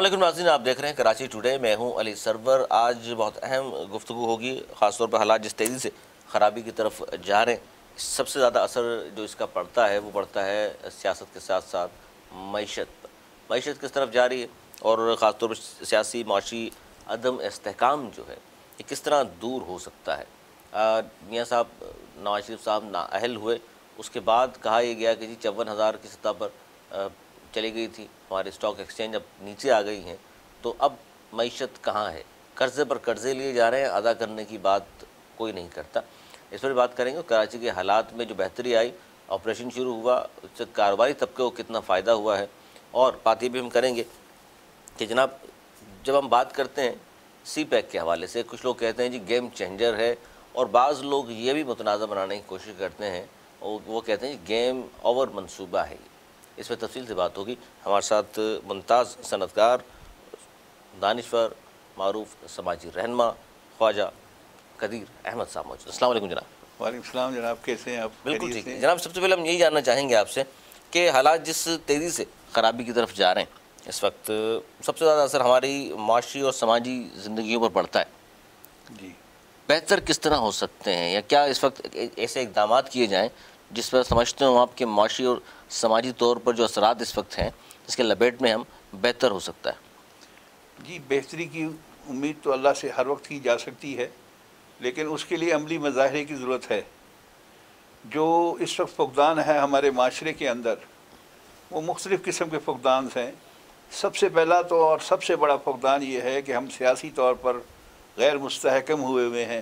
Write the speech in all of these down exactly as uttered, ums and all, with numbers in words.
अस्सलामुअलैकुम नाज़रीन, आप देख रहे हैं कराची टुडे। मैं हूं अली सरवर। आज बहुत अहम गुफ्तगू होगी, ख़ासतौर पर हालात जिस तेज़ी से ख़राबी की तरफ जा रहे हैं, सबसे ज़्यादा असर जो इसका पड़ता है वो पड़ता है सियासत के साथ साथ मईशत पर। मईशत किस तरफ जा रही है और ख़ासतौर पर सियासी माशी अदम इस्तेहकाम जो है ये किस तरह दूर हो सकता है। मियाँ साहब नवाज शरीफ साहब नाअहल हुए, उसके बाद कहा यह गया कि जी चौवन हज़ार की सतह पर आ, चली गई थी हमारे स्टॉक एक्सचेंज, अब नीचे आ गई हैं, तो अब मईशत कहाँ है। कर्ज़े पर कर्ज़े लिए जा रहे हैं, अदा करने की बात कोई नहीं करता। इस पर बात करेंगे। कराची के हालात में जो बेहतरी आई, ऑपरेशन शुरू हुआ, उससे कारोबारी तबके को कितना फ़ायदा हुआ है, और बात ये भी हम करेंगे कि जनाब जब हम बात करते हैं सी पैक के हवाले से, कुछ लोग कहते हैं जी गेम चेंजर है, और बाज़ लोग ये भी मुतनाज़ा बनाने की कोशिश करते हैं और वो कहते हैं गेम ओवर मंसूबा है। इस पर तफसील से बात होगी। हमारे साथ मुमताज़ सनतकार, दानिश्वर, मारूफ समाजी रहनमा ख्वाजा कदीर अहमद साहब मौजूद। अस्सलाम वालेकुम जनाब। वालेकुम सलाम जनाब, कैसे हैं आप? बिल्कुल ठीक है जनाब। सबसे पहले हम यही जानना चाहेंगे आपसे कि हालात जिस तेज़ी से ख़राबी की तरफ जा रहे हैं इस वक्त, सबसे ज़्यादा असर हमारी माशी और समाजी ज़िंदगियों पर पड़ता है जी। बेहतर किस तरह हो सकते हैं, या क्या इस वक्त ऐसे इक़दाम किए जाएँ जिस पर समझते हो आपके माशी और समाजी तौर पर जो असरात इस वक्त हैं इसके लपेट में हम बेहतर हो सकता है? जी, बेहतरी की उम्मीद तो अल्लाह से हर वक्त की जा सकती है, लेकिन उसके लिए अमली मज़ाहरे की ज़रूरत है। जो इस वक्त फुक़दान है हमारे माशरे के अंदर, वो मुख्तलिफ़ किस्म के फुक़दान हैं। सबसे पहला तो और सबसे बड़ा फुक़दान ये है कि हम सियासी तौर पर गैर मुस्तहकम हुए हुए हैं।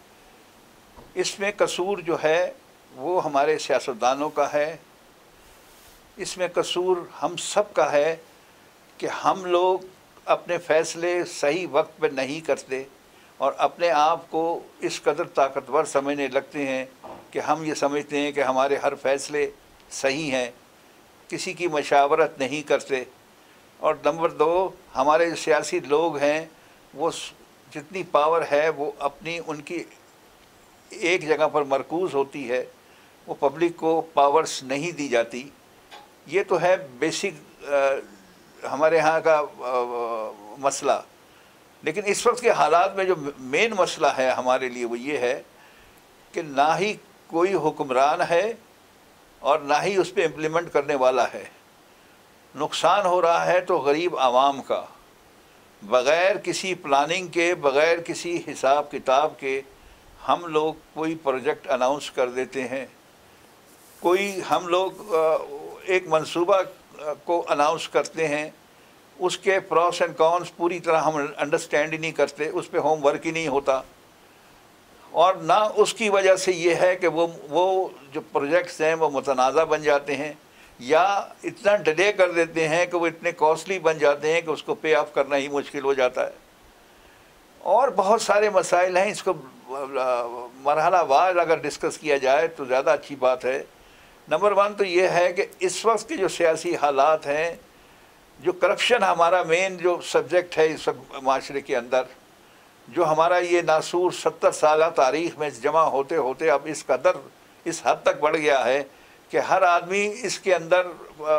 इसमें कसूर जो है वो हमारे सियासतदानों का है, इसमें कसूर हम सब का है कि हम लोग अपने फ़ैसले सही वक्त पर नहीं करते और अपने आप को इस कदर ताकतवर समझने लगते हैं कि हम ये समझते हैं कि हमारे हर फ़ैसले सही हैं, किसी की मशावरत नहीं करते। और नंबर दो, हमारे जो सियासी लोग हैं वो जितनी पावर है वो अपनी उनकी एक जगह पर मरकूज़ होती है, वो पब्लिक को पावर्स नहीं दी जाती। ये तो है बेसिक आ, हमारे यहाँ का आ, मसला। लेकिन इस वक्त के हालात में जो मेन मसला है हमारे लिए वो ये है कि ना ही कोई हुक्मरान है और ना ही उस पर इम्प्लीमेंट करने वाला है। नुकसान हो रहा है तो गरीब आवाम का, बग़ैर किसी प्लानिंग के, बग़ैर किसी हिसाब किताब के हम लोग कोई प्रोजेक्ट अनाउंस कर देते हैं, कोई हम लोग एक मंसूबा को अनाउंस करते हैं, उसके प्रॉस एंड कॉन्स पूरी तरह हम अंडरस्टैंड ही नहीं करते, उस पर होमवर्क ही नहीं होता। और ना उसकी वजह से ये है कि वो वो जो प्रोजेक्ट्स हैं वो मुतनाज़ा बन जाते हैं या इतना डिले कर देते हैं कि वो इतने कॉस्टली बन जाते हैं कि उसको पे ऑफ करना ही मुश्किल हो जाता है। और बहुत सारे मसाइल हैं, इसको मरहला वार अगर डिस्कस किया जाए तो ज़्यादा अच्छी बात है। नंबर वन तो ये है कि इस वक्त के जो सियासी हालात हैं, जो करप्शन हमारा मेन जो सब्जेक्ट है इस वक्त माशरे के अंदर, जो हमारा ये नासूर सत्तर साल तारीख़ में जमा होते होते अब इस कदर इस हद तक बढ़ गया है कि हर आदमी इसके अंदर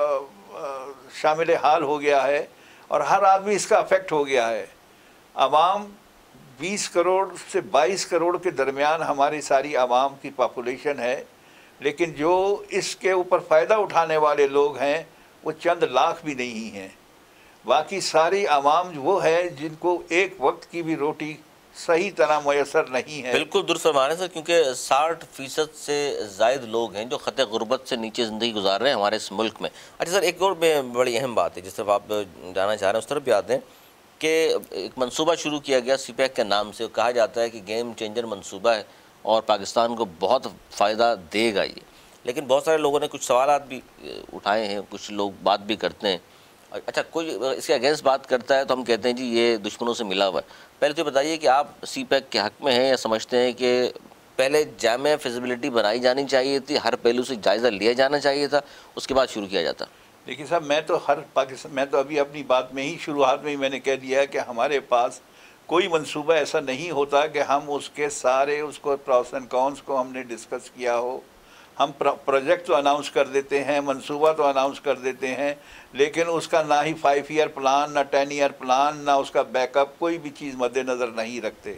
शामिल हाल हो गया है और हर आदमी इसका अफेक्ट हो गया है। आवाम बीस करोड़ से बाईस करोड़ के दरमियान हमारी सारी आवाम की पॉपुलेशन है, लेकिन जो इसके ऊपर फ़ायदा उठाने वाले लोग हैं वो चंद लाख भी नहीं हैं। बाकी सारी आवाम वो है जिनको एक वक्त की भी रोटी सही तरह मैसर नहीं है। बिल्कुल दुरुस्त फरमा रहे हैं सर, क्योंकि साठ फ़ीसद से ज़ायद लोग हैं जो ख़त गुर्बत से नीचे ज़िंदगी गुजार रहे हैं हमारे इस मुल्क में। अच्छा सर, एक और बड़ी अहम बात है जिस तरफ आप जाना चाह रहे हैं उस तरफ भी आते हैं कि एक मंसूबा शुरू किया गया सी पैक के नाम से, कहा जाता है कि गेम चेंजर मंसूबा है और पाकिस्तान को बहुत फ़ायदा देगा ये। लेकिन बहुत सारे लोगों ने कुछ सवालात भी उठाए हैं, कुछ लोग बात भी करते हैं। अच्छा, कोई इसके अगेंस्ट बात करता है तो हम कहते हैं जी ये दुश्मनों से मिला हुआ है। पहले तो बताइए कि आप सी पैक के हक़ में हैं या समझते हैं कि पहले जामे फिजिबिलिटी बनाई जानी चाहिए थी, हर पहलू से जायज़ा लिया जाना चाहिए था, उसके बाद शुरू किया जाता? देखिए साहब, मैं तो हर पाकिस्तान मैं तो अभी अपनी बात में ही शुरुआत में ही मैंने कह दिया है कि हमारे पास कोई मंसूबा ऐसा नहीं होता कि हम उसके सारे उसको प्रॉस एंड कॉन्स को हमने डिस्कस किया हो, हम प्रोजेक्ट तो अनाउंस कर देते हैं, मंसूबा तो अनाउंस कर देते हैं, लेकिन उसका ना ही फाइव ईयर प्लान, ना टेन ईयर प्लान, ना उसका बैकअप, कोई भी चीज़ मद्देनज़र नहीं रखते।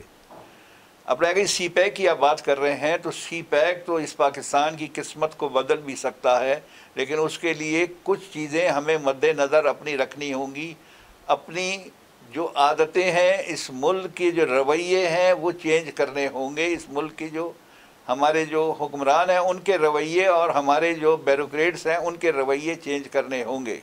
अब रह गई सी पैक की आप बात कर रहे हैं, तो सी पैक तो इस पाकिस्तान की किस्मत को बदल भी सकता है, लेकिन उसके लिए कुछ चीज़ें हमें मद्देनज़र अपनी रखनी होंगी। अपनी जो आदतें हैं, इस मुल्क के जो रवैये हैं वो चेंज करने होंगे। इस मुल्क की जो हमारे जो हुक्मरान हैं उनके रवैये और हमारे जो ब्यूरोक्रेट्स हैं उनके रवैये चेंज करने होंगे।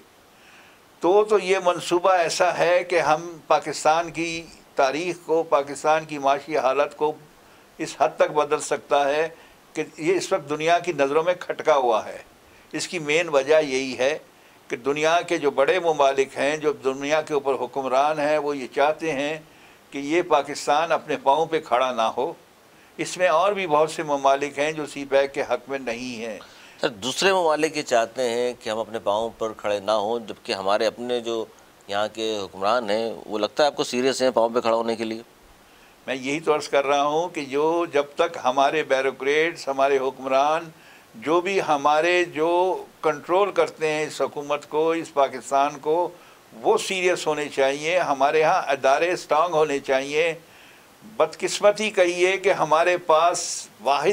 तो तो ये मंसूबा ऐसा है कि हम पाकिस्तान की तारीख़ को, पाकिस्तान की माशी हालत को इस हद तक बदल सकता है कि ये इस वक्त दुनिया की नज़रों में खटका हुआ है। इसकी मेन वजह यही है कि दुनिया के जो बड़े ममालिक हैं, जो दुनिया के ऊपर हुक्मरान हैं, वो ये चाहते हैं कि ये पाकिस्तान अपने पाँव पे खड़ा ना हो। इसमें और भी बहुत से ममालिक हैं जो सी पैक के हक़ में नहीं हैं। सर, दूसरे ममालिक ये चाहते हैं कि हम अपने पाँव पर खड़े ना हों, जबकि हमारे अपने जो यहाँ के हुक्मरान हैं वो लगता है आपको सीरियस हैं पाँव पे खड़ा होने के लिए? मैं यही तो अर्ज़ कर रहा हूँ कि जो जब तक हमारे ब्यूरोक्रेट्स, हमारे हुक्मरान, जो भी हमारे जो कंट्रोल करते हैं इस हुकूमत को, इस पाकिस्तान को, वो सीरियस होने चाहिए। हमारे यहाँ अदारे स्ट्रांग होने चाहिए। बदकिस्मती कहिए कि हमारे पास वाहिद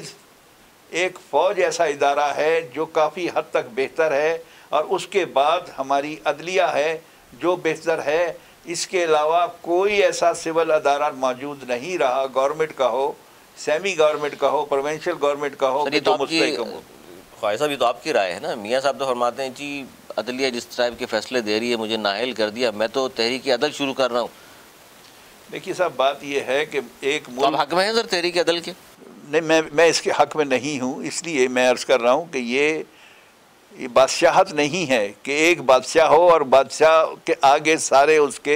एक फ़ौज ऐसा इदारा है जो काफ़ी हद तक बेहतर है, और उसके बाद हमारी अदलिया है जो बेहतर है। इसके अलावा कोई ऐसा सिविल अदारा मौजूद नहीं रहा, गवर्नमेंट का हो, सेमी गवर्नमेंट का हो, प्रोविंशियल गवर्नमेंट का हो, कि जो मुस्तहिकम हो। ख्वाहिशा भी तो आपकी राय है ना। मियाँ साहब तो फरमाते हैं जी अदलिया जिस टाइप के फैसले दे रही है, मुझे नाअहल कर दिया, मैं तो तहरीक अदल शुरू कर रहा हूँ। देखिए साहब, बात यह है कि एक तो आप हक में हैं सर तहरीक अदल के? नहीं, मैं मैं इसके हक़ में नहीं हूँ, इसलिए मैं अर्ज़ कर रहा हूँ कि ये ये बादशाहत नहीं है कि एक बादशाह हो और बादशाह के आगे सारे उसके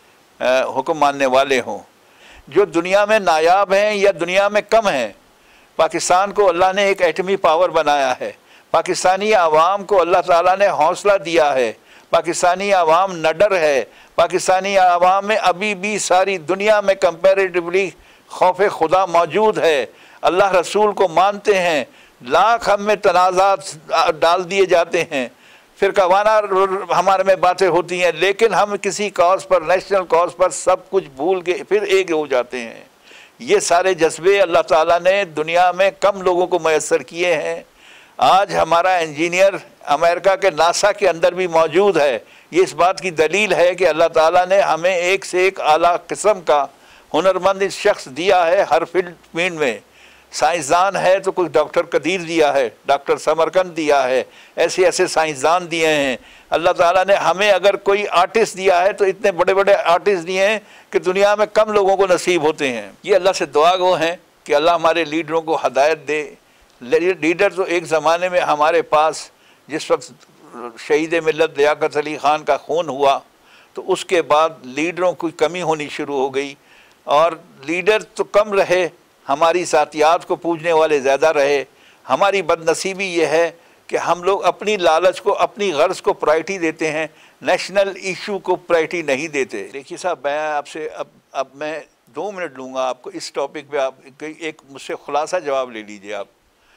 हुक्म मानने वाले हों। जो दुनिया में नायाब हैं या दुनिया में कम हैं, पाकिस्तान को अल्लाह ने एक एटमी पावर बनाया है। पाकिस्तानी आवाम को अल्लाह ताला ने हौसला दिया है। पाकिस्तानी आवाम नडर है। पाकिस्तानी आवाम में अभी भी सारी दुनिया में कंपैरेटिवली खौफ खुदा मौजूद है। अल्लाह रसूल को मानते हैं। लाख हम में तनाज़ात डाल दिए जाते हैं, फिर कवाना हमारे में बातें होती हैं, लेकिन हम किसी कॉज पर, नेशनल कॉज पर सब कुछ भूल के फिर एक हो जाते हैं। ये सारे जज्बे अल्लाह ताला ने दुनिया में कम लोगों को मैसर किए हैं। आज हमारा इंजीनियर अमेरिका के नासा के अंदर भी मौजूद है। ये इस बात की दलील है कि अल्लाह ताला ने हमें एक से एक आला किस्म का हुनरमंद शख्स दिया है हर फील्ड फील्ड में। साइंसदान है तो कोई डॉक्टर कदीर दिया है, डॉक्टर समरकंद दिया है, ऐसे ऐसे साइंसदान दिए हैं। अल्लाह ताला ने हमें अगर कोई आर्टिस्ट दिया है तो इतने बड़े बड़े आर्टिस्ट दिए हैं कि दुनिया में कम लोगों को नसीब होते हैं। ये अल्लाह से दुआ गो हैं कि अल्लाह हमारे लीडरों को हदायत दे। लीडर तो एक ज़माने में हमारे पास, जिस वक्त शहीद मिल्लत लियाकत अली ख़ान का खून हुआ तो उसके बाद लीडरों की कमी होनी शुरू हो गई, और लीडर तो कम रहे, हमारी साथियात को पूजने वाले ज़्यादा रहे। हमारी बदनसीबी ये है कि हम लोग अपनी लालच को, अपनी गर्ज को प्रायोरिटी देते हैं, नेशनल इशू को प्रायोरिटी नहीं देते। देखिए साहब, मैं आपसे अब अब मैं दो मिनट लूँगा आपको इस टॉपिक पे। आप एक मुझसे खुलासा जवाब ले लीजिए आप।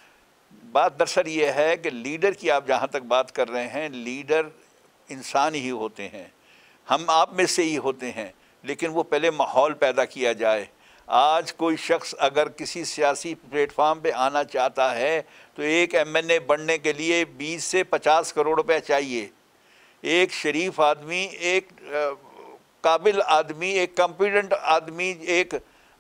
बात दरअसल ये है कि लीडर की आप जहाँ तक बात कर रहे हैं, लीडर इंसान ही होते हैं, हम आप में से ही होते हैं, लेकिन वो पहले माहौल पैदा किया जाए। आज कोई शख्स अगर किसी सियासी प्लेटफार्म पे आना चाहता है तो एक एम एन ए बनने के लिए बीस से पचास करोड़ रुपए चाहिए। एक शरीफ आदमी, एक काबिल आदमी, एक कॉम्पिटेंट आदमी, एक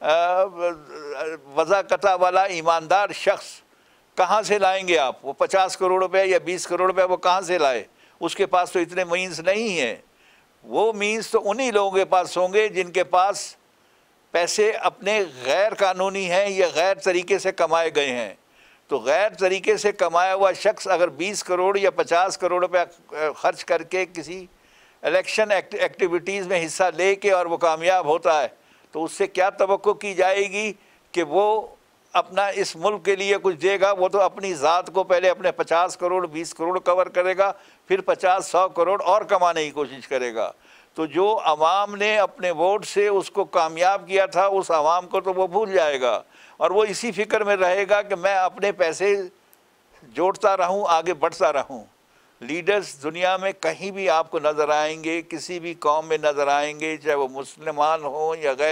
वज़ाकता वाला ईमानदार शख्स कहाँ से लाएंगे आप? वो पचास करोड़ रुपए या बीस करोड़ रुपए वो कहाँ से लाए? उसके पास तो इतने मीन्स नहीं हैं। वो मीन्स तो उन्हीं लोगों के पास होंगे जिनके पास पैसे अपने गैर कानूनी हैं या गैर तरीके से कमाए गए हैं। तो गैर तरीके से कमाया हुआ शख्स अगर बीस करोड़ या पचास करोड़ रुपया खर्च करके किसी इलेक्शन एक्टिविटीज़ में हिस्सा लेके और वो कामयाब होता है, तो उससे क्या तवक्को की जाएगी कि वो अपना इस मुल्क के लिए कुछ देगा? वो तो अपनी ज़ात को पहले अपने पचास करोड़ बीस करोड़ कवर करेगा, फिर पचास सौ करोड़ और कमाने की कोशिश करेगा। तो जो आवाम ने अपने वोट से उसको कामयाब किया था, उस आवाम को तो वो भूल जाएगा और वो इसी फिक्र में रहेगा कि मैं अपने पैसे जोड़ता रहूं, आगे बढ़ता रहूं। लीडर्स दुनिया में कहीं भी आपको नज़र आएंगे, किसी भी कौम में नज़र आएंगे, चाहे वो मुसलमान हो या गैर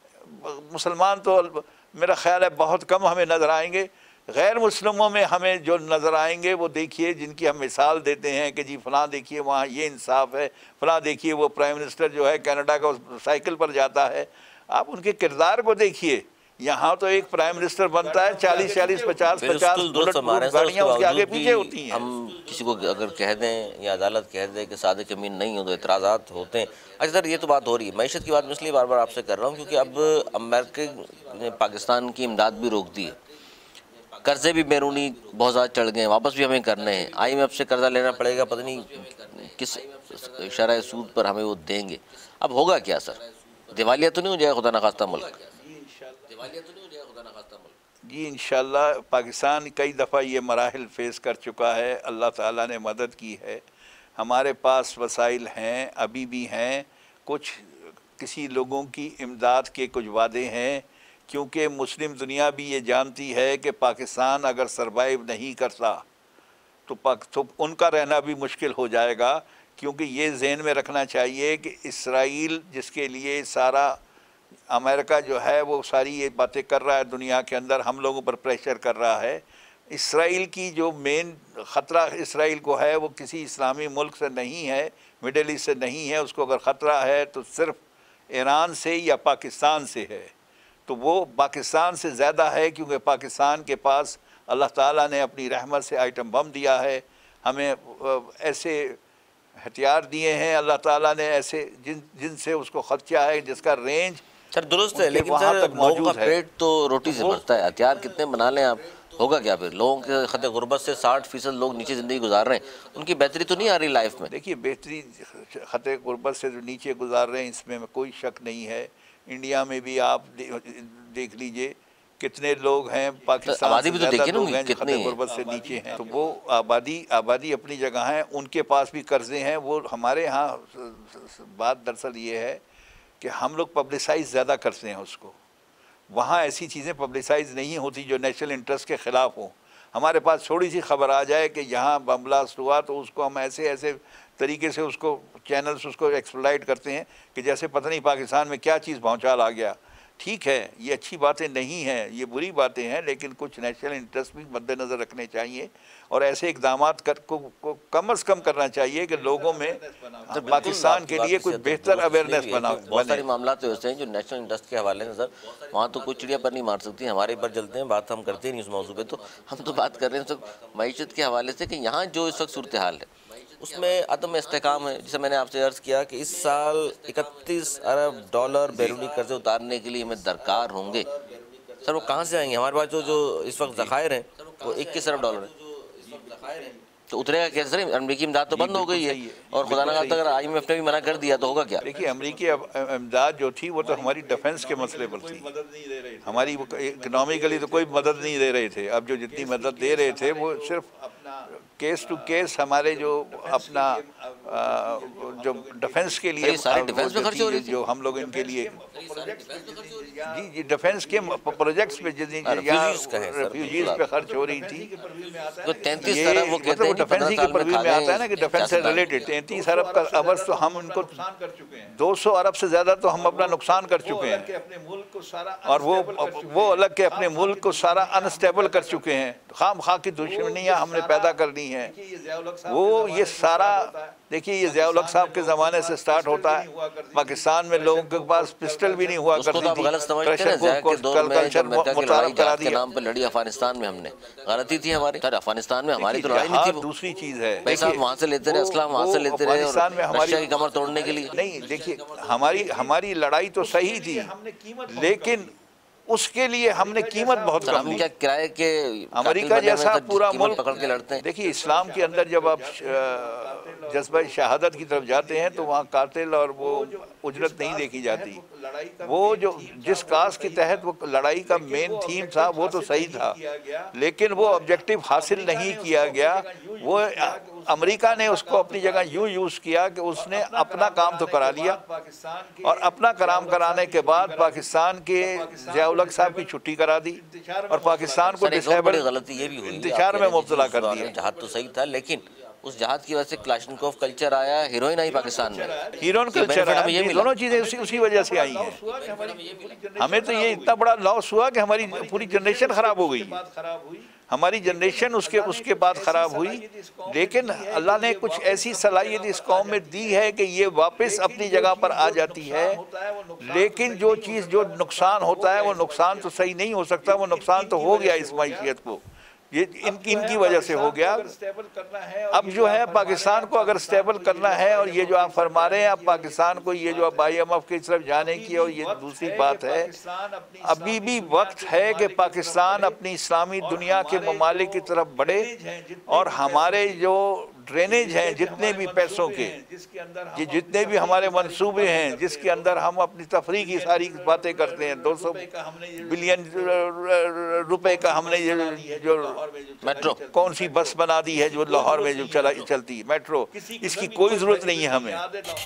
मुसलमान, तो मेरा ख्याल है बहुत कम हमें नज़र आएंगे। गैर मुस्लिमों में हमें जो नज़र आएंगे वो देखिए, जिनकी हम मिसाल देते हैं कि जी फ़लाँ देखिए वहाँ ये इंसाफ है, फ़लाँ देखिए वो प्राइम मिनिस्टर जो है कनाडा का साइकिल पर जाता है। आप उनके किरदार को देखिए। यहाँ तो एक प्राइम मिनिस्टर बनता है, चालीस चालीस पचास पचास गाड़ियाँ उसके आगे पीछे होती हैं। हम किसी को अगर कह दें या अदालत कह दे कि सादे कमीन नहीं हो तो एतराज़ात होते हैं। अच्छा सर, ये तो बात हो रही है मईशत की बात, मैं इसलिए बार बार आपसे कर रहा हूँ क्योंकि अब अमेरिका ने पाकिस्तान की इमदाद भी रोक दी है, कर्जे भी बैरूनी बहुत ज़्यादा चढ़ गए हैं, वापस भी हमें करने हैं, आई एम एफ से कर्जा लेना पड़ेगा, पता नहीं किस शरह सूद पर हमें वो देंगे। अब होगा क्या सर? दिवालिया तो नहीं हो जाएगा खुदा न खास्ता मुल्क? दिवालिया तो नहीं हो जाएगा खुदा न खास्ता मुल्क? जी इंशाल्लाह पाकिस्तान कई दफ़ा ये मराहिल फेस कर चुका है, अल्लाह ताला ने मदद की है, हमारे पास वसाइल हैं, अभी भी हैं। कुछ किसी लोगों की इमदाद के कुछ वादे हैं, क्योंकि मुस्लिम दुनिया भी ये जानती है कि पाकिस्तान अगर सरवाइव नहीं करता तो पाक तो उनका रहना भी मुश्किल हो जाएगा। क्योंकि ये जहन में रखना चाहिए कि इसराइल जिसके लिए सारा अमेरिका जो है वो सारी ये बातें कर रहा है, दुनिया के अंदर हम लोगों पर प्रेशर कर रहा है। इसराइल की जो मेन ख़तरा इसराइल को है वो किसी इस्लामी मुल्क से नहीं है, मिडल ईस्ट से नहीं है। उसको अगर ख़तरा है तो सिर्फ़ ईरान से या पाकिस्तान से है। तो वो पाकिस्तान से ज़्यादा है, क्योंकि पाकिस्तान के पास अल्लाह ताला ने अपनी रहमत से आइटम बम दिया है, हमें ऐसे हथियार दिए हैं अल्लाह ताला ने, ऐसे जिन जिनसे उसको खदशा है, जिसका रेंज सर दुरुस्त है, लेकिन सर लोगों का पेट तो रोटी से भरता है, हथियार कितने बना लें आप, होगा क्या फिर? लोगों के खत गुर्बत से साठ फीसद लोग नीचे ज़िंदगी गुजार रहे हैं, उनकी बेहतरी तो नहीं आ रही लाइफ में। देखिए बेहतरी खत गुर्बत से जो नीचे गुजार रहे हैं इसमें कोई शक नहीं है। इंडिया में भी आप दे, देख लीजिए कितने लोग हैं, पाकिस्तान आबादी भी तो देखिए लोग हैं कितनी गुर्बत से नीचे हैं। तो वो आबादी आबादी अपनी जगह है, उनके पास भी कर्जे हैं। वो हमारे यहाँ बात दरअसल ये है कि हम लोग पब्लिसाइज ज़्यादा करते हैं उसको, वहाँ ऐसी चीज़ें पब्लिसाइज नहीं होती जो नेशनल इंटरेस्ट के ख़िलाफ़ हो। हमारे पास थोड़ी सी खबर आ जाए कि यहाँ बम ब्लास्ट हुआ तो उसको हम ऐसे ऐसे तरीके से उसको चैनल्स उसको एक्सप्लॉइट करते हैं कि जैसे पता नहीं पाकिस्तान में क्या चीज़ भौचाल आ गया। ठीक है, ये अच्छी बातें नहीं हैं, ये बुरी बातें हैं, लेकिन कुछ नेशनल इंटरेस्ट भी मद्देनज़र रखने चाहिए और ऐसे इकदाम कर को, को कम अज़ कम करना चाहिए कि लोगों में पाकिस्तान के लिए कोई बेहतर अवेयरनेस बना। बहुत सारे मामला तो ऐसे हैं जो नेशनल इंटरेस्ट के हवाले से सर वहाँ तो कोई चिड़िया पर नहीं मार सकती, हमारे पर चलते हैं, बात हम करते नहीं उस मौजू पे। तो हम तो बात कर रहे हैं सर मईशत के हवाले से कि यहाँ जो इस वक्त सूरत हाल है उसमें अदम इस्तेकाम है। जैसे मैंने आपसे अर्ज़ किया कि इस साल इकतीस अरब डॉलर बैरूनी कर्जे उतारने के लिए हमें दरकार होंगे। सर वो कहाँ से आएंगे? हमारे पास जो जो इस वक्त ज़खायर हैं वो इक्कीस अरब डॉलर है, तो उतरेगा कैसे सर? अमरीकी इमदाद तो बंद हो गई है और खुदा न खास्ता अगर आई एम एफ ने भी मना कर दिया तो होगा क्या? देखिए अमरीकी इमदाद जो थी वो तो हमारी डिफेंस के मसले पर थी, हमारी इकनॉमिकली तो कोई मदद नहीं दे रहे थे। अब जो जितनी मदद दे रहे थे वो सिर्फ केस टू केस हमारे जो अपना आ, जो डिफेंस के लिए सारे डिफेंस पे खर्च हो रही थी, जो हम लोग इनके लिए जी जी डिफेंस के प्रोजेक्ट्स पे रेफ्यूजीज पे खर्च हो रही थी। तो तैंतीस अरब वो कहते हैं डिफेंस ही के परव्यू में आता है ना कि डिफेंस से रिलेटेड तैंतीस अरब का अवर्स तो हम उनको दो सौ अरब से ज़्यादा तो हम अपना नुकसान कर चुके हैं और वो वो अलग के अपने मुल्क को सारा अनस्टेबल कर चुके हैं। खाम खा की दुश्मनियाँ हमने पैदा कर दी हैं। वो ये सारा देखिए ये ज़िया-उल-हक साहब के ज़माने से स्टार्ट होता है। पाकिस्तान में लोगों के पास पिस्टल भी नहीं हुआ करती थी। गलत समझते हैं ज़िया के दौर में जब अमेरिका की लड़ाई जहाज़ के नाम पर लड़ी अफगानिस्तान में, हमने गलती थी हमारी। सर अफगानिस्तान में हमारी तो लड़ाई नहीं थी, दूसरी चीज़ है पैसा वहाँ से लेते रहे, असला वहाँ से लेते रहे और रशिया की कमर तोड़ने के लिए। नहीं देखिए हमारी हमारी लड़ाई तो सही थी, लेकिन उसके लिए हमने कीमत बहुत कम दी। क्या किराए के अमेरिका जैसा पूरा मुल्क पकड़ के लड़ते हैं। देखिए इस्लाम के अंदर जब आप जज्बा शहादत की तरफ जाते हैं तो वहाँ कातिल और वो उजरत नहीं देखी जाती। वो जो जिस काज के तहत वो लड़ाई का मेन थीम था वो तो सही था, लेकिन वो ऑब्जेक्टिव हासिल नहीं किया गया। वो अमेरिका ने उसको अपनी जगह यूँ यूज़ किया कि उसने अपना काम तो करा लिया, और अपना काम कराने के बाद पाकिस्तान के ज़िया-उल-हक साहब की छुट्टी करा दी और पाकिस्तान को बड़ी गलती ये भी हुई, इंतशार में मुब्तला कर दिया। जहाज तो सही था, लेकिन उस जहाज की वजह से क्लाशनकोव कल्चर आया, हीरोइन आई पाकिस्तान में, हीरोइन कल्चर आया, ये दोनों चीज़ें उसी उसी वजह से आई हैं। हमें तो ये इतना बड़ा लॉस हुआ कि हमारी पूरी जनरेशन ख़राब हो गई, हमारी जनरेशन उसके उसके बाद ख़राब हुई। लेकिन अल्लाह ने कुछ ऐसी सलाहियत इस कौम में दी है कि ये वापस अपनी जगह पर आ जाती है। लेकिन जो चीज़ जो नुकसान होता है वो नुकसान तो सही नहीं हो सकता, वो नुकसान तो हो गया इस मैशियत को, ये इनकी इनकी वजह से हो गया। अब जो है पाकिस्तान को अगर स्टेबल करना है, और ये जो आप फरमा रहे हैं अब पाकिस्तान को ये जो अब आई एम एफ की तरफ जाने की, और ये दूसरी बात है अभी भी वक्त है कि पाकिस्तान अपनी इस्लामी दुनिया के ममालिक की तरफ बढ़े, और हमारे जो ड्रेनेज हैं जितने भी पैसों के, ये जितने भी हमारे मंसूबे हैं जिसके अंदर हम अपनी तफरीह की सारी बातें करते हैं, दो सौ बिलियन रुपए का हमने ये जो मेट्रो कौन सी बस बना दी है जो लाहौर में जो चला चलती है मेट्रो, इसकी कोई ज़रूरत नहीं है हमें।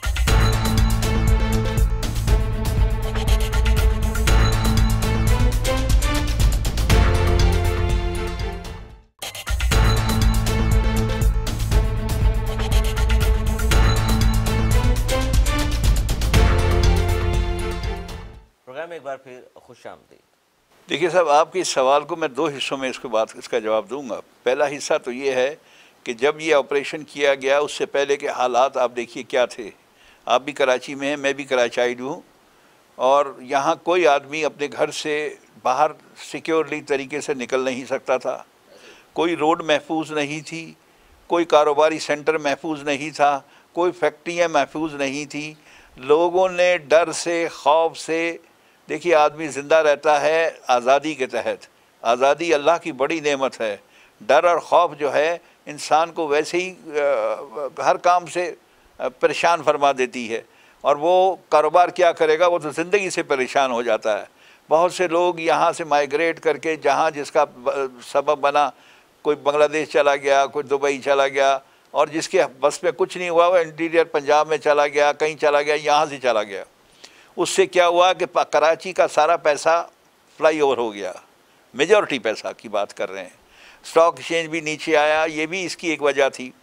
प्रोग्राम एक बार फिर खुशामदीद। देखिए साहब, आपके इस सवाल को मैं दो हिस्सों में इसके बाद इसका जवाब दूंगा। पहला हिस्सा तो ये है कि जब ये ऑपरेशन किया गया उससे पहले के हालात आप देखिए क्या थे। आप भी कराची में हैं, मैं भी कराचाइड हूँ, और यहाँ कोई आदमी अपने घर से बाहर सिक्योरली तरीके से निकल नहीं सकता था, कोई रोड महफूज नहीं थी, कोई कारोबारी सेंटर महफूज नहीं था, कोई फैक्ट्रियाँ महफूज नहीं थी। लोगों ने डर से, खौफ से, देखिए आदमी ज़िंदा रहता है आज़ादी के तहत, आज़ादी अल्लाह की बड़ी नेमत है। डर और खौफ जो है इंसान को वैसे ही आ, हर काम से परेशान फरमा देती है, और वो कारोबार क्या करेगा, वो तो ज़िंदगी से परेशान हो जाता है। बहुत से लोग यहाँ से माइग्रेट करके जहाँ जिसका सबब बना, कोई बांग्लादेश चला गया, कोई दुबई चला गया, और जिसके बस में कुछ नहीं हुआ वो इंटीरियर पंजाब में चला गया, कहीं चला गया, यहाँ से चला गया। उससे क्या हुआ कि कराची का सारा पैसा फ्लाई ओवर हो गया, मेजॉरिटी पैसा की बात कर रहे हैं। स्टॉक एक्सचेंज भी नीचे आया, ये भी इसकी एक वजह थी।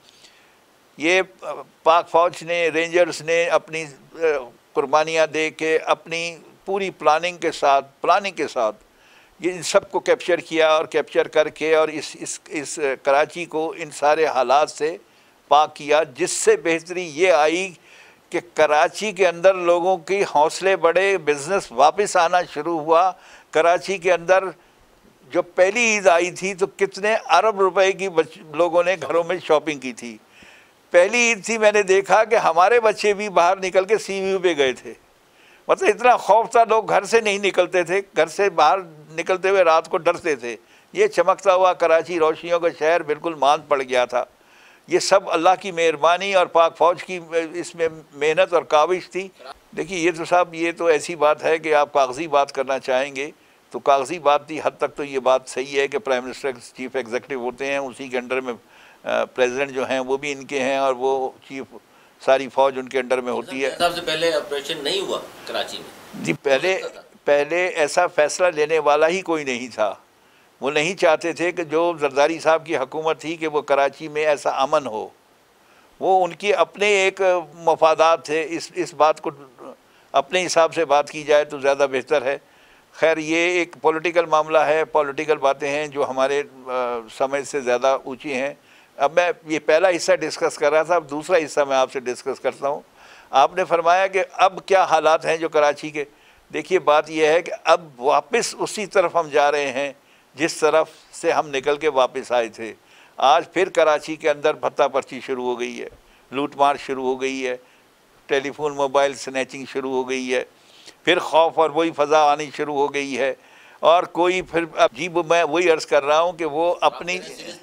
ये पाक फ़ौज ने, रेंजर्स ने अपनी कुर्बानियाँ दे के अपनी पूरी प्लानिंग के साथ प्लानिंग के साथ ये इन सब को कैप्चर किया, और कैप्चर करके और इस इस इस कराची को इन सारे हालात से पाक किया, जिससे बेहतरी ये आई कि कराची के अंदर लोगों की हौसले बढ़े, बिज़नेस वापस आना शुरू हुआ। कराची के अंदर जो पहली ईद आई थी तो कितने अरब रुपए की लोगों ने घरों में शॉपिंग की थी। पहली ईद थी, मैंने देखा कि हमारे बच्चे भी बाहर निकल के सी व्यू पे गए थे। मतलब इतना खौफ था, लोग घर से नहीं निकलते थे, घर से बाहर निकलते हुए रात को डरते थे। ये चमकता हुआ कराची, रोशनियों का शहर बिल्कुल मांद पड़ गया था। ये सब अल्लाह की मेहरबानी और पाक फ़ौज की इसमें मेहनत और काविश थी। देखिए ये तो साहब, ये तो ऐसी बात है कि आप कागज़ी बात करना चाहेंगे तो कागज़ी बात थी। हद तक तो ये बात सही है कि प्राइम मिनिस्टर चीफ एग्जीक्यूटिव होते हैं, उसी के अंडर में प्रेसिडेंट जो हैं वो भी इनके हैं, और वो चीफ सारी फ़ौज उनके अंडर में होती है। सबसे पहले ऑपरेशन नहीं हुआ कराची में जी, पहले पहले ऐसा फ़ैसला लेने वाला ही कोई नहीं था। वो नहीं चाहते थे कि जो जरदारी साहब की हुकूमत थी कि वो कराची में ऐसा अमन हो। वो उनकी अपने एक मफादात थे। इस इस बात को अपने हिसाब से बात की जाए तो ज़्यादा बेहतर है। खैर ये एक पॉलिटिकल मामला है, पॉलिटिकल बातें हैं जो हमारे समझ से ज़्यादा ऊंची हैं। अब मैं ये पहला हिस्सा डिस्कस कर रहा था, अब दूसरा हिस्सा मैं आपसे डिस्कस करता हूँ। आपने फरमाया कि अब क्या हालात हैं जो कराची के। देखिए बात यह है कि अब वापस उसी तरफ हम जा रहे हैं जिस तरफ से हम निकल के वापस आए थे। आज फिर कराची के अंदर भत्ता पर्ची शुरू हो गई है, लूटमार शुरू हो गई है, टेलीफोन मोबाइल स्नैचिंग शुरू हो गई है, फिर खौफ और वही फ़ज़ा आनी शुरू हो गई है। और कोई फिर अब जी मैं वही अर्ज़ कर रहा हूँ कि वो अपनी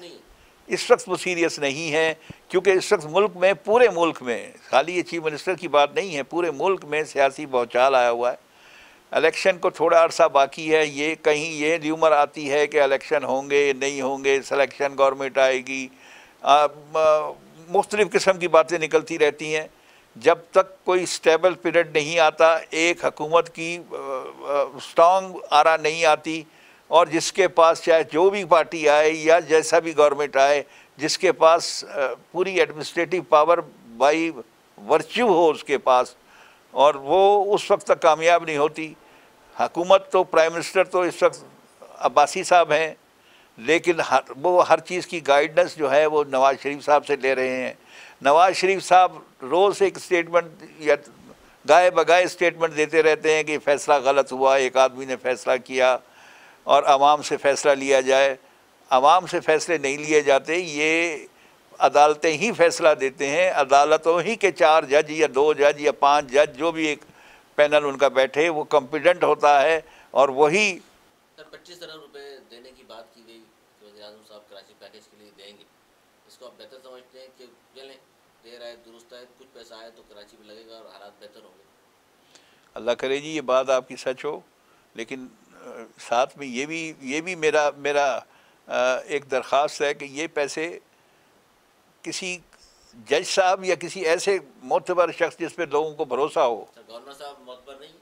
इस वक्त वो सीरियस नहीं है, क्योंकि इस वक्त मुल्क में, पूरे मुल्क में, खाली ये चीफ मिनिस्टर की बात नहीं है, पूरे मुल्क में सियासी भौचाल आया हुआ है। इलेक्शन को थोड़ा अरसा बाकी है। ये कहीं ये र्यूमर आती है कि इलेक्शन होंगे नहीं होंगे, सिलेक्शन गवर्नमेंट आएगी, मुख्तलिफ़ किस्म की बातें निकलती रहती हैं। जब तक कोई स्टेबल पीरियड नहीं आता, एक हुकूमत की स्ट्रॉन्ग आरा नहीं आती, और जिसके पास चाहे जो भी पार्टी आए या जैसा भी गवर्नमेंट आए, जिसके पास पूरी एडमिनिस्ट्रेटिव पावर बाई वर्च्यू हो उसके पास, और वो उस वक्त तक कामयाब नहीं होती। हुकूमत तो प्राइम मिनिस्टर तो इस वक्त अब्बासी साहब हैं, लेकिन हर, वो हर चीज़ की गाइडेंस जो है वो नवाज़ शरीफ साहब से ले रहे हैं। नवाज़ शरीफ साहब रोज़ एक स्टेटमेंट या गाए बगाए स्टेटमेंट देते रहते हैं कि फ़ैसला गलत हुआ, एक आदमी ने फ़ैसला किया और आवाम से फ़ैसला लिया जाए। आवाम से फ़ैसले नहीं लिए जाते, ये अदालतें ही फ़ैसला देते हैं। अदालतों ही के चार जज या दो जज या पांच जज, जो भी एक पैनल उनका बैठे, वो कॉम्पिटेंट होता है और वही। सर, पच्चीस अरब रुपए देने की बात की गई कि वज़ीर आज़म साहब कराची पैकेज के लिए देंगे, इसको आप बेहतर समझते हैं कि चलें देर आए दुरुस्त आए, कुछ पैसा आए तो कराची में लगेगा और हालात बेहतर होंगे? अल्लाह करे जी ये बात आपकी सच हो, लेकिन साथ में ये भी ये भी मेरा मेरा एक दरख्वास्त है कि ये पैसे किसी जज साहब या किसी ऐसे मोतबर शख्स जिस पे लोगों को भरोसा हो। गवर्नर साहब मोतबर नहीं?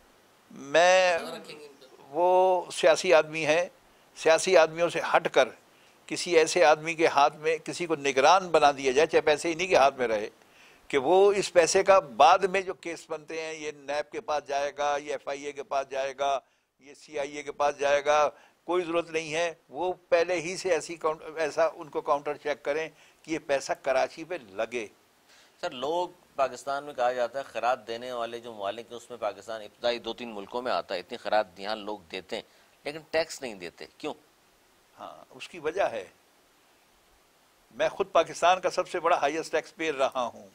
मैं वो सियासी आदमी है, सियासी आदमियों से हट कर किसी ऐसे आदमी के हाथ में किसी को निगरान बना दिया जाए, चाहे पैसे इन्हीं के हाथ में रहे, कि वो इस पैसे का बाद में जो केस बनते हैं, ये नैब के पास जाएगा, ये एफ आई ए के पास जाएगा, ये सी आई ए के पास जाएगा, कोई ज़रूरत नहीं है। वो पहले ही से ऐसी ऐसा उनको काउंटर चेक करें कि ये पैसा कराची पे लगे। सर, लोग पाकिस्तान में कहा जाता है खैरात देने वाले जो मालिक हैं उसमें पाकिस्तान इब्तदाई दो तीन मुल्कों में आता है, इतनी खैरात यहाँ लोग देते हैं लेकिन टैक्स नहीं देते, क्यों? हाँ, उसकी वजह है, मैं खुद पाकिस्तान का सबसे बड़ा हाईएस्ट टैक्स पेयर रहा हूँ।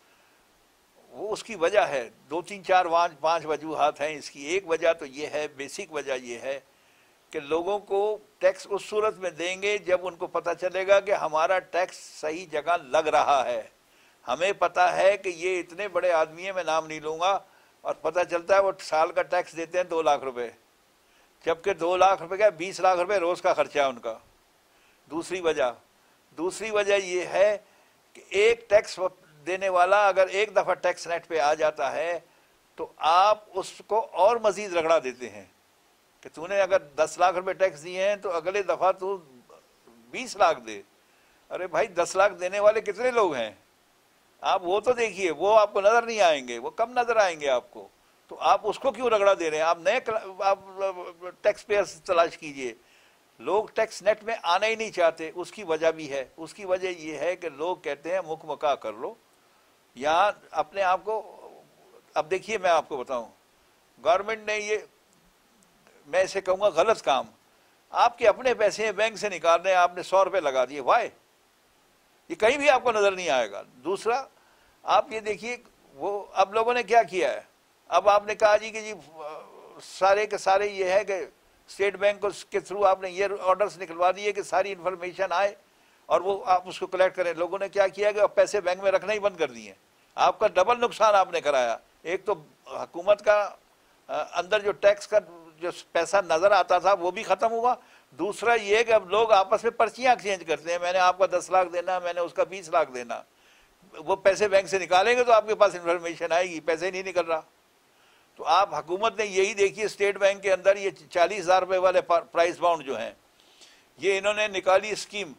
वो उसकी वजह है, दो तीन चार पाँच पाँच वजूहात हैं इसकी। एक वजह तो ये है, बेसिक वजह ये है कि लोगों को टैक्स उस सूरत में देंगे जब उनको पता चलेगा कि हमारा टैक्स सही जगह लग रहा है। हमें पता है कि ये इतने बड़े आदमी हैं, मैं नाम नहीं लूँगा, और पता चलता है वो साल का टैक्स देते हैं दो लाख रुपए, जबकि दो लाख रुपए का बीस लाख रुपए रोज़ का खर्चा है उनका। दूसरी वजह दूसरी वजह ये है कि एक टैक्स देने वाला अगर एक दफ़ा टैक्स नेट पे आ जाता है तो आप उसको और मज़ीद रगड़ा देते हैं कि तूने अगर दस लाख रुपए टैक्स दिए हैं तो अगले दफ़ा तू बीस लाख दे। अरे भाई, दस लाख देने वाले कितने लोग हैं? आप वो तो देखिए, वो आपको नज़र नहीं आएंगे, वो कम नज़र आएंगे आपको, तो आप उसको क्यों रगड़ा दे रहे हैं? आप नए आप टैक्स पेयर्स तलाश कीजिए। लोग टैक्स नेट में आना ही नहीं चाहते, उसकी वजह भी है। उसकी वजह ये है कि लोग कहते हैं मुख मका कर लो, यहाँ अपने आप को। अब देखिए, मैं आपको बताऊं, गवर्नमेंट ने ये, मैं इसे कहूँगा गलत काम, आपके अपने पैसे हैं, बैंक से निकाल रहे हैं, आपने सौ रुपये लगा दिए, वाई? ये कहीं भी आपको नज़र नहीं आएगा। दूसरा, आप ये देखिए, वो अब लोगों ने क्या किया है, अब आपने कहा जी कि जी सारे के सारे ये है कि स्टेट बैंक के थ्रू आपने ये ऑर्डर्स निकलवा दिए कि सारी इन्फॉर्मेशन आए और वो आप उसको कलेक्ट करें। लोगों ने क्या किया कि अब पैसे बैंक में रखना ही बंद कर दिए। आपका डबल नुकसान आपने कराया। एक तो हुकूमत का अंदर जो टैक्स का जो पैसा नज़र आता था वो भी ख़त्म हुआ। दूसरा ये कि अब लोग आपस में पर्चियाँ एक्सचेंज करते हैं, मैंने आपका दस लाख देना, मैंने उसका बीस लाख देना। वो पैसे बैंक से निकालेंगे तो आपके पास इन्फॉर्मेशन आएगी, पैसे नहीं निकल रहा। तो आप हुकूमत ने यही देखिए, स्टेट बैंक के अंदर ये चालीस हज़ार रुपये वाले प्राइस बाउंड जो हैं, ये इन्होंने निकाली स्कीम,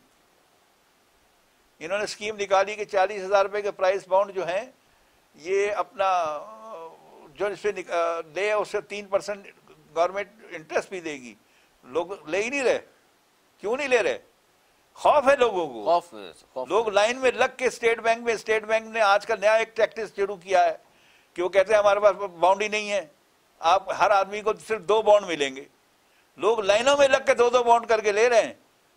इन्होंने स्कीम निकाली कि चालीस हज़ार रुपये के प्राइस बाउंड जो हैं, ये अपना जो इस पर ले उससे तीन परसेंट गवर्नमेंट इंटरेस्ट भी देगी। लोग ले ही नहीं रहे। क्यों नहीं ले रहे? खौफ है लोगों को। खौफ, खौफ लोग लाइन में लग के स्टेट बैंक में, स्टेट बैंक ने आजकल नया एक टैक्टिस शुरू किया है कि वो कहते हैं हमारे पास बाउंड ही नहीं है, आप हर आदमी को सिर्फ दो बॉन्ड मिलेंगे। लोग लाइनों में लग के दो दो बॉन्ड करके ले रहे हैं,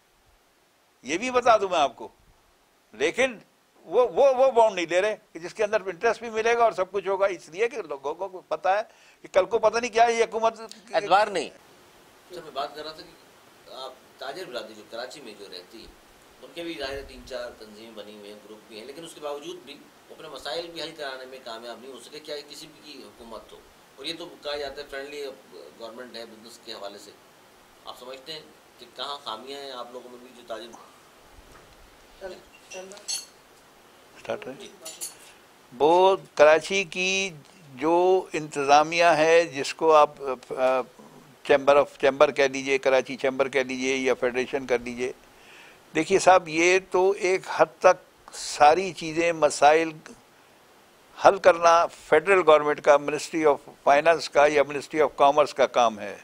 ये भी बता दूं मैं आपको। लेकिन वो वो वो बॉन्ड नहीं ले रहे कि जिसके अंदर इंटरेस्ट भी मिलेगा और सब कुछ होगा, इसलिए कि लोगों को पता है कि कल को पता नहीं क्या ये हुकूमत एतबार नहीं। सर, मैं बात कर रहा था कि आप ताजिर बिरादरी जो कराची में जो रहती है, उनके भी जाहिर तीन चार तंजीम बनी हुई हैं, ग्रुप भी हैं, लेकिन उसके बावजूद भी अपने मसाइल भी हल कराने में कामयाब नहीं हो सके, क्या किसी भी की हुकूमत हो। और ये तो कहा जाता है फ्रेंडली गवर्नमेंट है बिजनेस के हवाले से। आप समझते हैं कि कहाँ खामियाँ हैं आप लोगों में भी जो ताजिर? स्टार्ट है। वो कराची की जो इंतज़ामिया है, जिसको आप चैम्बर ऑफ चैम्बर कह लीजिए, कराची चैम्बर कह लीजिए या फेडरेशन कर लीजिए, देखिए साहब ये तो एक हद तक सारी चीज़ें मसाइल हल करना फेडरल गवर्नमेंट का, मिनिस्ट्री ऑफ फाइनेंस का या मिनिस्ट्री ऑफ कॉमर्स का काम है।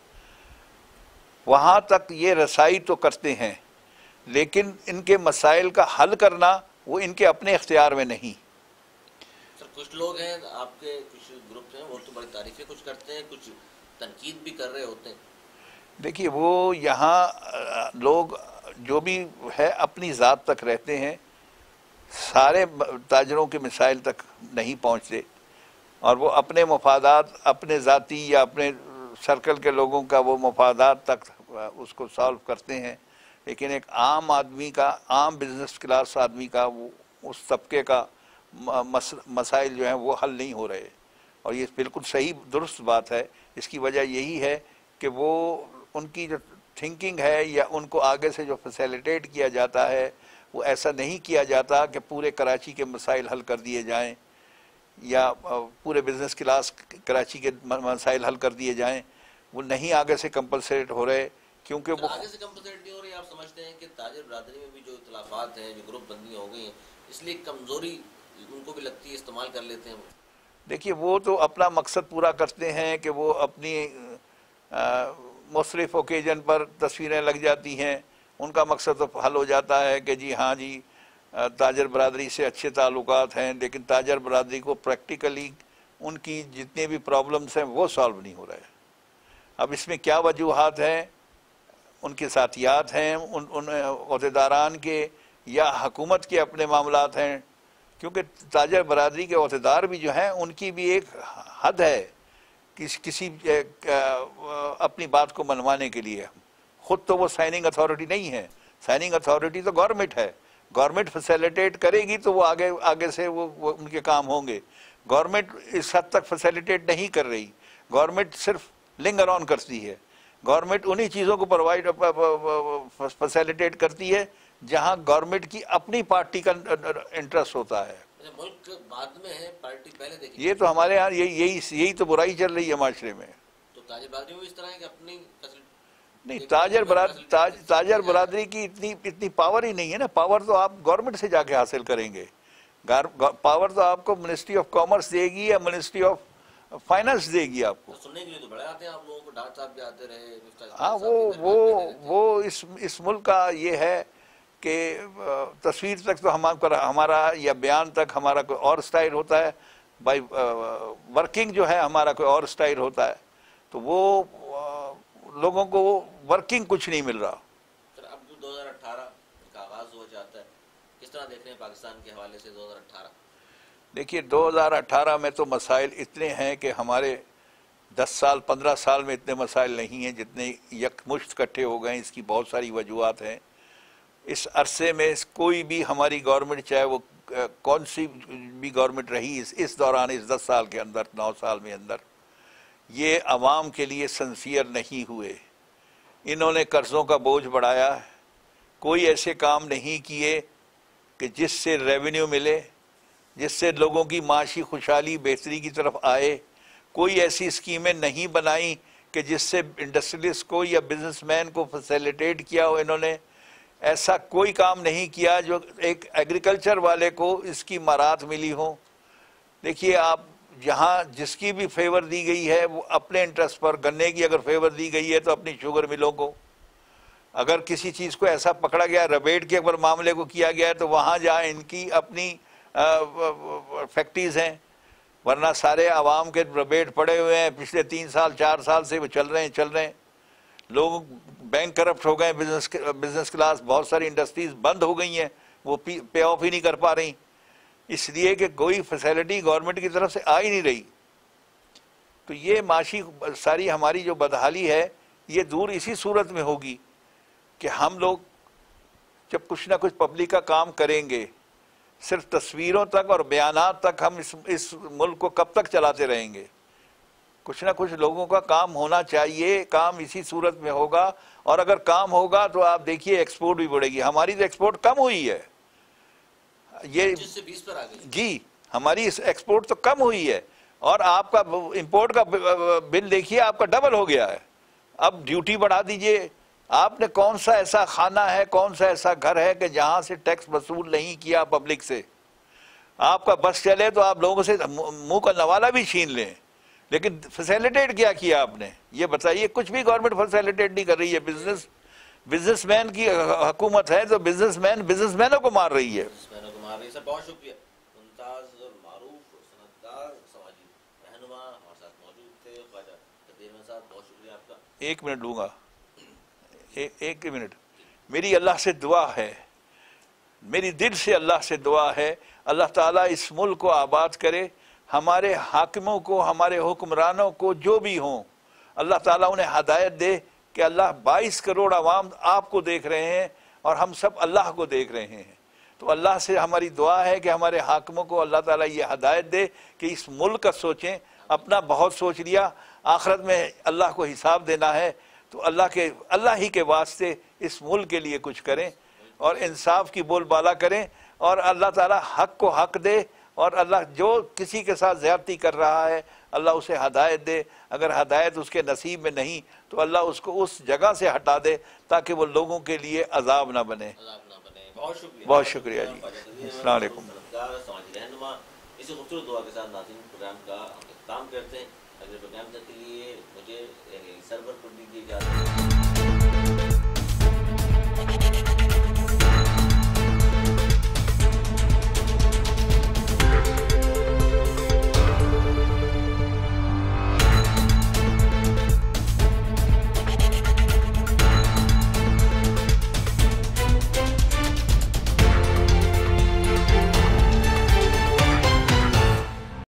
वहाँ तक ये रसाई तो करते हैं, लेकिन इनके मसाइल का हल करना वो इनके अपने इख्तियार में नहीं। सर कुछ लोग हैं आपके, कुछ ग्रुप हैं, वो तो बड़ी तारीफें कुछ करते हैं, कुछ तनकीद भी कर रहे होते हैं। देखिए वो यहाँ लोग जो भी है अपनी ज़ात तक रहते हैं, सारे ताजरों के मिसाइल तक नहीं पहुँचते, और वो अपने मफादात, अपने ज़ाती या अपने सर्कल के लोगों का वो मफादात तक उसको सॉल्व करते हैं। लेकिन एक आम आदमी का, आम बिजनेस क्लास आदमी का, वो उस तबके का मस, मसाइल जो हैं वो हल नहीं हो रहे। और ये बिल्कुल सही दुरुस्त बात है। इसकी वजह यही है कि वो उनकी जो थिंकिंग है या उनको आगे से जो फैसिलिटेट किया जाता है वो ऐसा नहीं किया जाता कि पूरे कराची के मसाइल हल कर दिए जाएं या पूरे बिजनेस क्लास कराची के मसाइल हल कर दिए जाएं। वो नहीं आगे से कंपलसेट हो रहे, क्योंकि वो आगे से कंपलसेट नहीं हो रही। आप समझते हैं कि ताजिर बरादरी में भी जो इख्तिलाफात हैं, जो ग्रुप बंदी हो गई हैं, इसलिए कमज़ोरी उनको भी लगती है, इस्तेमाल कर लेते हैं वो। देखिए वो तो अपना मकसद पूरा करते हैं कि वो अपनी मुख्तलिफ ओकेजन पर तस्वीरें लग जाती हैं, उनका मकसद तो हल हो जाता है कि जी हाँ जी ताजर बरादरी से अच्छे ताल्लुकात हैं, लेकिन ताजर बरादरी को प्रैक्टिकली उनकी जितने भी प्रॉब्लम्स हैं वो सॉल्व नहीं हो रहे। अब इसमें क्या वजूहात हैं, उनके साथियात हैं उन उन अहदेदारान के या हुकूमत के अपने मामलात हैं, क्योंकि ताजर बरादरी के अहदेदार भी जो हैं उनकी भी एक हद है किस किसी अपनी बात को मनवाने के लिए। ख़ुद तो वो साइनिंग अथॉरिटी नहीं है, साइनिंग अथॉरिटी तो गवर्नमेंट है। गवर्नमेंट फैसिलिटेट करेगी तो वो आगे आगे से वो, वो उनके काम होंगे। गवर्नमेंट इस हद तक फैसिलिटेट नहीं कर रही, गवर्नमेंट सिर्फ लिंगर ऑन करती है। गवर्नमेंट उन्हीं चीज़ों को प्रोवाइड फैसिलिटेट करती है जहां गवर्नमेंट की अपनी पार्टी का इंटरेस्ट होता है। मुल्क बाद में है, पार्टी पहले देखी। ये तो हमारे यहाँ यही यही यही तो बुराई चल रही है माशरे में। तो ताजर बरादरी में इस तरह है कि अपनी नहीं, ताजर बरादरी ताज, ताजर बरादरी की इतनी इतनी पावर ही नहीं है ना। पावर तो आप गवर्नमेंट से जाके हासिल करेंगे। पावर तो आपको मिनिस्ट्री ऑफ कॉमर्स देगी या मिनिस्ट्री ऑफ फाइनेंस देगी आपको। तो सुनने के लिए तो बड़े आते हैं आप लोगों को, डॉक्टर साहब भी आते रहे। हाँ, वो वो वो इस इस मुल्क का ये है कि तस्वीर तक तो हमारा हमारा या बयान तक हमारा कोई और स्टाइल होता है, भाई वर्किंग जो है हमारा कोई और स्टाइल होता है। तो वो लोगों को वर्किंग कुछ नहीं मिल रहा। सर अब जो दो हज़ार अठारह का आगाज़ हो जाता है, किस तरह देख रहे हैं पाकिस्तान के हवाले से दो हज़ार अठारह? देखिए दो हज़ार अठारह में तो मसाइल इतने हैं कि हमारे दस साल पंद्रह साल में इतने मसाइल नहीं हैं जितने यकमुश्त इकट्ठे हो गए। इसकी बहुत सारी वजूहत हैं। इस अरसे में कोई भी हमारी गवर्नमेंट, चाहे वो कौन सी भी गवर्नमेंट रही इस इस दौरान, इस दस साल के अंदर, नौ साल में अंदर, ये आवाम के लिए सिंसियर नहीं हुए। इन्होंने कर्ज़ों का बोझ बढ़ाया, कोई ऐसे काम नहीं किए कि जिससे रेवेन्यू मिले, जिससे लोगों की माशी खुशहाली बेहतरी की तरफ आए। कोई ऐसी स्कीमें नहीं बनाई कि जिससे इंडस्ट्रियलिस्ट को या बिजनेसमैन को फैसिलिटेट किया हो इन्होंने। ऐसा कोई काम नहीं किया जो एक एग्रीकल्चर वाले को इसकी मराहत मिली हो। देखिए आप जहाँ जिसकी भी फेवर दी गई है वो अपने इंटरेस्ट पर, गन्ने की अगर फेवर दी गई है तो अपनी शुगर मिलों को, अगर किसी चीज़ को ऐसा पकड़ा गया, रबेट के अगर मामले को किया गया है तो वहाँ जहाँ इनकी अपनी फैक्ट्रीज़ हैं, वरना सारे आवाम के रबेट पड़े हुए हैं। पिछले तीन साल चार साल से वो चल रहे हैं चल रहे हैं लोग बैंक करप्ट हो गए, बिजनेस बिजनेस क्लास, बहुत सारी इंडस्ट्रीज बंद हो गई हैं, वो पे ऑफ ही नहीं कर पा रही, इसलिए कि कोई फैसिलिटी गवर्नमेंट की तरफ से आ ही नहीं रही। तो ये माशी सारी हमारी जो बदहाली है ये दूर इसी सूरत में होगी कि हम लोग जब कुछ ना कुछ पब्लिक का काम करेंगे, सिर्फ तस्वीरों तक और बयानात तक हम इस इस मुल्क को कब तक चलाते रहेंगे। कुछ ना कुछ लोगों का काम होना चाहिए, काम इसी सूरत में होगा। और अगर काम होगा तो आप देखिए एक्सपोर्ट भी बढ़ेगी। हमारी तो एक्सपोर्ट कम हुई है, ये पच्चीस से बीस पर आ गई जी, हमारी एक्सपोर्ट तो कम हुई है और आपका इंपोर्ट का बिल देखिए आपका डबल हो गया है। अब ड्यूटी बढ़ा दीजिए। आपने कौन सा ऐसा खाना है, कौन सा ऐसा घर है कि जहां से टैक्स वसूल नहीं किया पब्लिक से? आपका बस चले तो आप लोगों से मुंह का नवाला भी छीन लें, लेकिन फैसिलिटेट क्या किया आपने? ये बताइए। कुछ भी गवर्नमेंट फैसिलिटेट नहीं कर रही है। बिजनेस बिजनेसमैन की हुकूमत है तो बिजनेसमैन बिजनेसमैनों को मार रही है। बिजनेसमैनों को मार रही है। सर बहुत शुक्रिया। मुमताज और मारूफ सनतदार समाजी रहनुमा हमारे साथ मौजूद थे। ख्वाजा कदीर अहमद साहब, बहुत शुक्रिया आपका। एक मिनट लूँगा, ए, एक मिनट। मेरी अल्लाह से दुआ है, मेरी दिल से अल्लाह से दुआ है, अल्लाह ताला इस मुल्क को आबाद करे। हमारे हाकिमों को, हमारे हुक्मरानों को, जो भी हों, अल्लाह ताला उन्हें हदायत दे कि अल्लाह बाईस करोड़ आवाम आपको देख रहे हैं और हम सब अल्लाह को देख रहे हैं। तो अल्लाह से हमारी दुआ है कि हमारे हाकिमों को अल्लाह ताला ये हदायत दे कि इस मुल्क का सोचें। अपना बहुत सोच लिया, आखिरत में अल्लाह को हिसाब देना है, तो अल्लाह के अल्लाह ही के वास्ते इस मुल्क के लिए कुछ करें और इंसाफ की बोलबाला करें और अल्लाह ताला हक को हक दे। और अल्लाह जो किसी के साथ ज़्यादती कर रहा है अल्लाह उसे हदायत दे। अगर हदायत उसके नसीब में नहीं तो अल्लाह उसको उस जगह से हटा दे ताकि वो लोगों के लिए अजाब ना बने। बहुत शुक्रिया, बहुत शुक्रिया जी। अस्सलाम वालेकुम। इसी खूबसूरत दुआ के साथ नाज़रीन प्रोग्राम का इख्तिताम करते हैं। अगले प्रोग्राम तक के लिए मुझे सरवर को दीजिए इजाज़त।